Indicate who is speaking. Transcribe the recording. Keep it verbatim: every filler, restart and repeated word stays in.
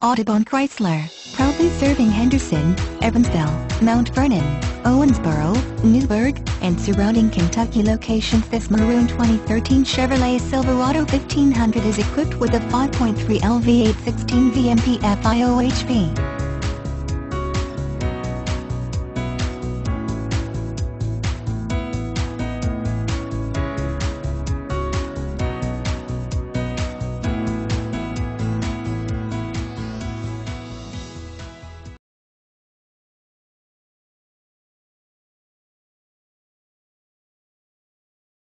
Speaker 1: Audubon Chrysler, proudly serving Henderson, Evansville, Mount Vernon, Owensboro, Newburgh, and surrounding Kentucky locations. This maroon twenty thirteen Chevrolet Silverado fifteen hundred is equipped with a five point three L V eight sixteen V M P F I O H P.